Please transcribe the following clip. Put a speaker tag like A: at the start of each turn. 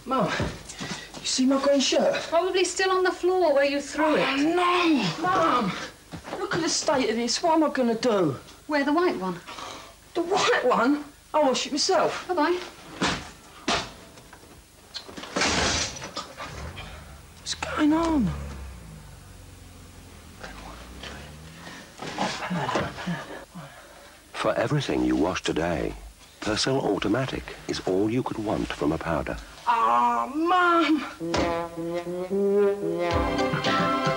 A: Mum, you see my green shirt?
B: Probably still on the floor where you threw it.
A: No! Mum! Look at the state of this. What am I going to do?
B: Wear the white one.
A: The white one? I'll wash it myself.
B: Bye-bye.
A: What's going on?
C: For everything you wash today, Persil Automatic is all you could want from a powder.
A: Ah, Mum!